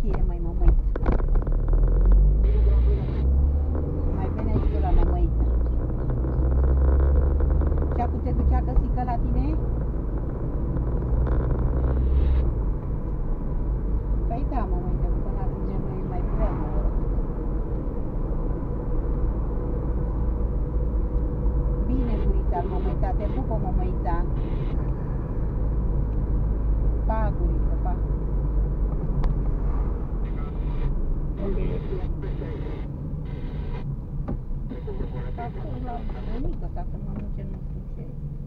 vechie, mai mămăiță. Mai vine și tu la mămăiță. Și acum te ducea căsică la tine? Păi da, mămăiță, până ajungem noi mai vrem o oră. Bine, gurița, mămăița, te pupă, mămăița. Pa, guriță, pa. Acum la bunică, dacă mănânce nu știu ce.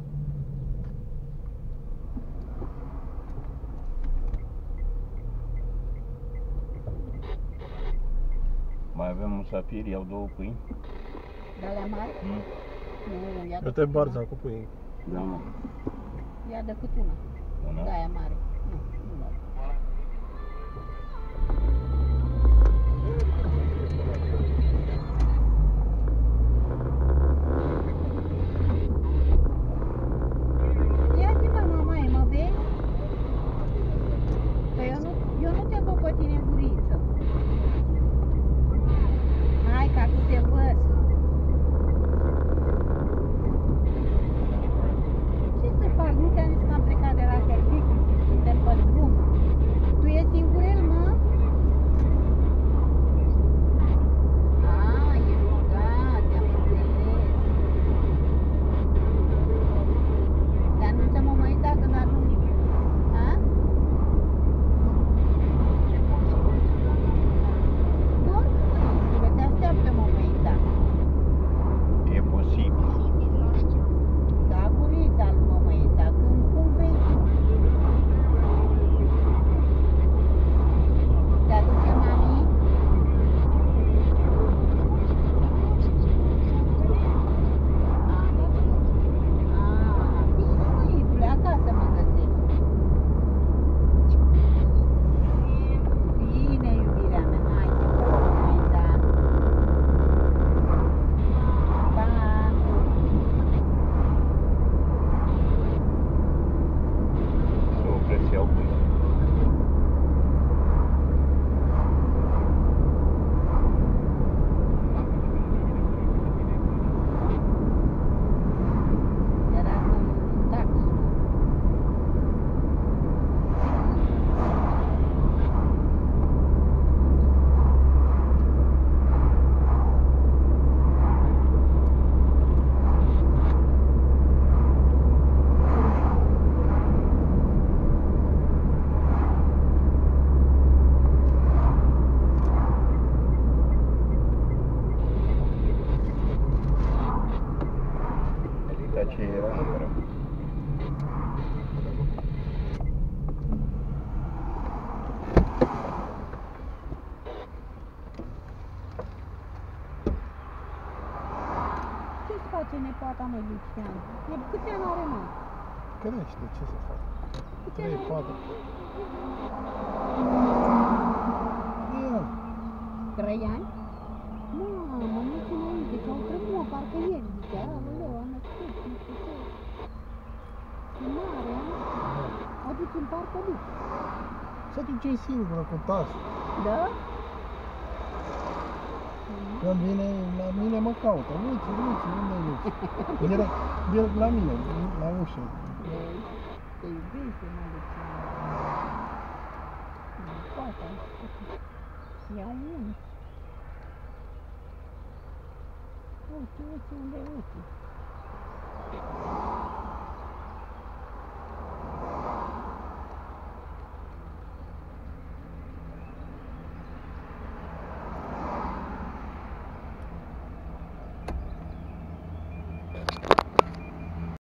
Mai avem musafiri, iau 2 pâini. De alea mari? Nu, ia Uite barza cu pâini. Da, mă. Ia decât una. Una? De aia mare. Nu, nu mare. Ia zi, mamaie, mă vezi? Că eu nu te văd pe tine, guriță. Hai, că acum te văd. Ce să fac? Nu te-am zis că am plecat de la serviciu și suntem pe drum. Tu ești singurel, mă? A, ești rugat, te-am înțeles. Dar nu te mămăita când ajungi. A? Bun, că te așteaptă mămăita. E posibil. Da, gurița lui mămăita, cum vrei tu. Te aduce mami? Bine, măitule, acasă mă găsești. Bine, iubirea mea, hai, te pup, mămăita. Pa! Să opresc să iau pâini. Era cu taxul. Dar ce era numărul? Ce-ți face nepoata, măi, Lucian? Câți ani are, mă? Crește, ce să fac? Câți 3, ani are? 4. Ia, 3 ani? Mamă, nu țin înainte, ce-au trecut, parcă ieri, zicea, aoleu, am născut, nu știu ce. E mare, a? O duci în parc, o duci. să ducem singură cu tasul. Da? Când vine la mine mă caută. Luci, unde e Luci? Era la mine, la ușă. Ei, te iubește, mă, Lucian. Poate, ia unul. Uite, unde e, uite.